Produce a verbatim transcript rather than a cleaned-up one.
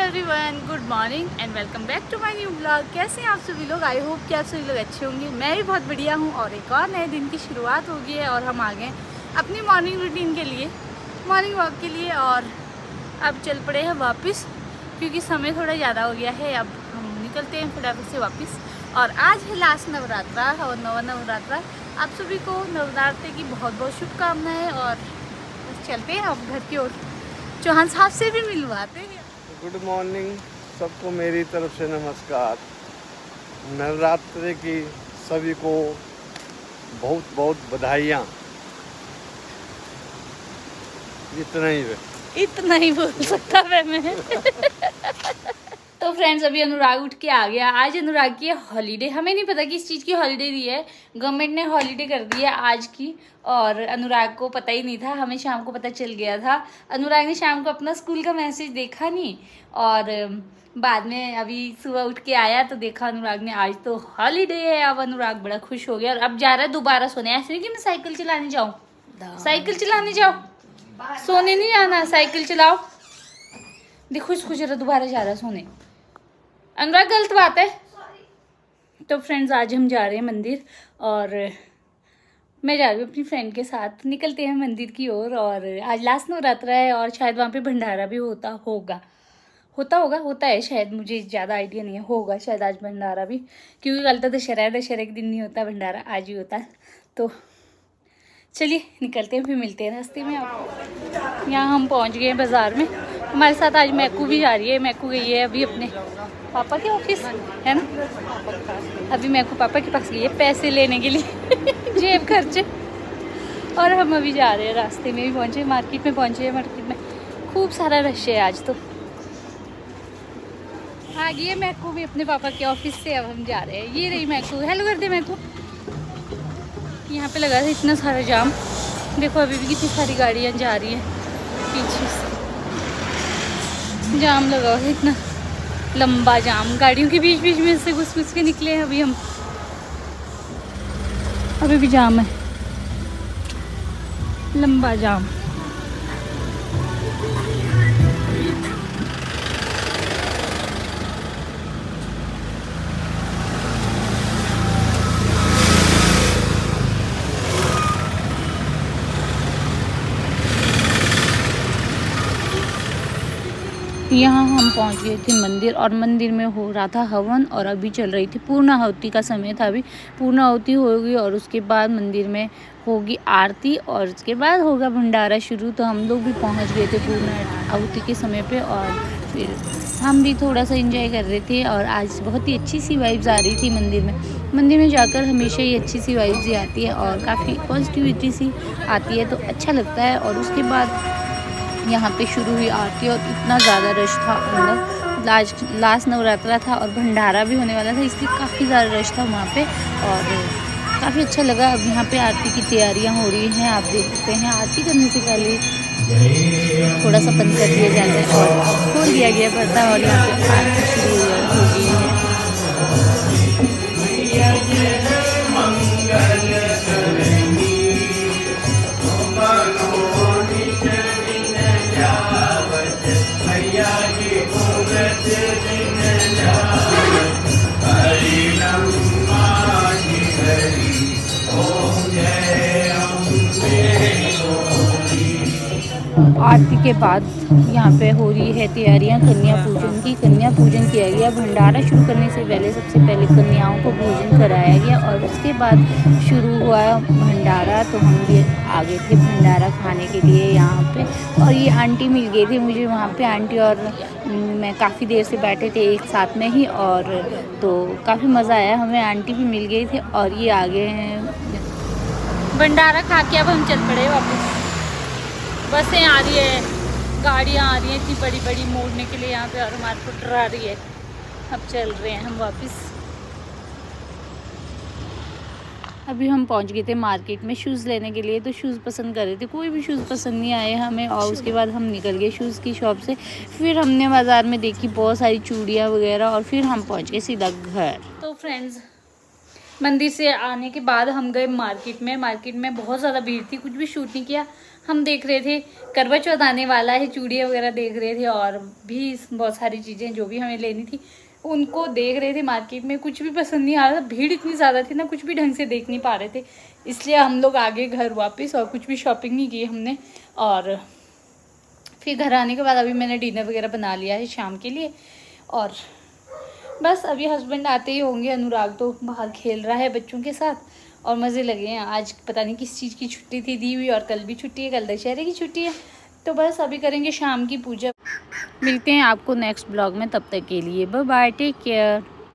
Everyone, good morning and welcome back to my new blog. कैसे हैं आप सभी लोग? आई होप कि आप सभी लोग अच्छे होंगे। मैं भी बहुत बढ़िया हूँ और एक और नए दिन की शुरुआत हो गई है और हम आ गए अपनी मॉर्निंग रूटीन के लिए, मॉर्निंग वॉक के लिए। और अब चल पड़े हैं वापस क्योंकि समय थोड़ा ज़्यादा हो गया है। अब हम निकलते हैं फटाफट से वापस। और आज है लास्ट नवरात्रा और नवा नवरात्रा। आप सभी को नवरात्रे की बहुत बहुत शुभकामनाएँ और बस चलते हैं अब घर की ओर। चौहान साहब से भी मिलवाते हैं। गुड मॉर्निंग सबको, मेरी तरफ से नमस्कार। नवरात्रि की सभी को बहुत बहुत बधाइयाँ। इतना ही है, इतना ही बोल सकता है मैं। तो फ्रेंड्स, अभी अनुराग उठ के आ गया। आज अनुराग की हॉलीडे, हमें नहीं पता किस चीज़ की हॉलीडे दी है, गवर्नमेंट ने हॉलीडे कर दी है आज की। और अनुराग को पता ही नहीं था, हमें शाम को पता चल गया था। अनुराग ने शाम को अपना स्कूल का मैसेज देखा नहीं और बाद में अभी सुबह उठ के आया तो देखा अनुराग ने आज तो हॉलीडे है। अब अनुराग बड़ा खुश हो गया और अब जा रहा है दोबारा सोने। ऐसे नहीं कि मैं साइकिल चलाने जाऊँ, साइकिल चलाने जाओ, सोने नहीं जाना, साइकिल चलाओ। देखो इसको जरा दोबारा जा रहा है सोने। अनुराग गलत बात है। तो फ्रेंड्स, आज हम जा रहे हैं मंदिर और मैं जा रही हूँ अपनी फ्रेंड के साथ। निकलते हैं मंदिर की ओर। और, और आज लास्ट नवरात्रा है और शायद वहाँ पे भंडारा भी होता होगा होता होगा होता है शायद, मुझे ज़्यादा आइडिया नहीं है। होगा शायद आज भंडारा भी, क्योंकि कल तो दशहरा है, दशहरे के दिन नहीं होता भंडारा, आज ही होता है। तो चलिए निकलते हैं, फिर मिलते हैं रास्ते में। आप यहाँ हम पहुँच गए हैं बाज़ार में। हमारे साथ आज मैकू भी जा रही है। मैकू गई है अभी अपने पापा के ऑफिस, है ना। अभी मैकू पापा के पास गई है पैसे लेने के लिए जेब खर्चे। और हम अभी जा रहे हैं, रास्ते में भी पहुँचे, मार्केट में पहुँचे हैं। मार्केट में खूब सारा रश है आज तो। आ गई है मैकू भी अपने पापा के ऑफिस से। अब हम जा रहे हैं। ये रही मैकू, हेलो कर दे मैकू। यहाँ पे लगा था इतना सारा जाम। देखो अभी भी कितनी सारी गाड़ियाँ जा रही हैं पीछे से। जाम लगा हुआ है, इतना लंबा जाम, गाड़ियों के बीच बीच में से घुस घुस के निकले हैं अभी हम। अभी भी जाम है, लंबा जाम। यहाँ हम पहुँच गए थे मंदिर और मंदिर में हो रहा था हवन और अभी चल रही थी पूर्णाहुति का समय था। अभी पूर्णाहुति होगी और उसके बाद मंदिर में होगी आरती और उसके बाद होगा भंडारा शुरू। तो हम लोग भी पहुँच गए थे पूर्णाहुति के समय पे और फिर हम भी थोड़ा सा एंजॉय कर रहे थे। और आज बहुत ही अच्छी सी वाइब्स आ रही थी मंदिर में। मंदिर में जाकर हमेशा ही अच्छी सी वाइब्स ही आती है और काफ़ी पॉजिटिविटी सी आती है, तो अच्छा लगता है। और उसके बाद यहाँ पे शुरू हुई आरती और इतना ज़्यादा रश था अंदर। लास्ट लास्ट नवरात्रा था और भंडारा भी होने वाला था, इसलिए काफ़ी ज़्यादा रश था वहाँ पे और काफ़ी अच्छा लगा। अब यहाँ पे आरती की तैयारियाँ हो रही हैं, आप देख सकते हैं। आरती करने से पहले थोड़ा सा बंद कर दिया जाता है और खोल दिया गया पर्दा और यहाँ पे आरती शुरू हो गई है। आरती के बाद यहाँ पे हो रही है तैयारियाँ कन्या पूजन की। कन्या पूजन किया गया। भंडारा शुरू करने से पहले सबसे पहले कन्याओं को भोजन कराया गया और उसके बाद शुरू हुआ भंडारा। तो हम भी आ गए थे भंडारा खाने के लिए यहाँ पे। और ये आंटी मिल गई थी मुझे वहाँ पे। आंटी और मैं काफ़ी देर से बैठे थे एक साथ में ही और तो काफ़ी मज़ा आया हमें। आंटी भी मिल गई थी और ये आ गए हैं भंडारा खा के। अब हम चल पड़े वापस। बसें आ रही है, गाड़ियाँ आ रही हैं इतनी बड़ी बड़ी मोड़ने के लिए यहाँ पे और हमारे को डरा रही है। अब चल रहे हैं हम वापस। अभी हम पहुँच गए थे मार्केट में शूज़ लेने के लिए। तो शूज़ पसंद कर रहे थे, कोई भी शूज़ पसंद नहीं आए हमें। और उसके बाद हम निकल गए शूज़ की शॉप से। फिर हमने बाज़ार में देखी बहुत सारी चूड़ियाँ वगैरह और फिर हम पहुँच गए सीधा घर। तो फ्रेंड्स, मंदिर से आने के बाद हम गए मार्केट में। मार्केट में बहुत ज़्यादा भीड़ थी, कुछ भी शूट नहीं किया। हम देख रहे थे करवा चौथ आने वाला है, चूड़ियाँ वगैरह देख रहे थे और भी बहुत सारी चीज़ें जो भी हमें लेनी थी उनको देख रहे थे मार्केट में। कुछ भी पसंद नहीं आ रहा था, भीड़ इतनी ज़्यादा थी ना, कुछ भी ढंग से देख नहीं पा रहे थे। इसलिए हम लोग आ गए घर वापस और कुछ भी शॉपिंग नहीं की हमने। और फिर घर आने के बाद अभी मैंने डिनर वगैरह बना लिया है शाम के लिए और बस अभी हस्बैंड आते ही होंगे। अनुराग तो बाहर खेल रहा है बच्चों के साथ और मज़े लगे हैं। आज पता नहीं किस चीज़ की छुट्टी थी दी हुई और कल भी छुट्टी है, कल दशहरे की छुट्टी है। तो बस अभी करेंगे शाम की पूजा। मिलते हैं आपको नेक्स्ट ब्लॉग में, तब तक के लिए बाय बाय, टेक केयर।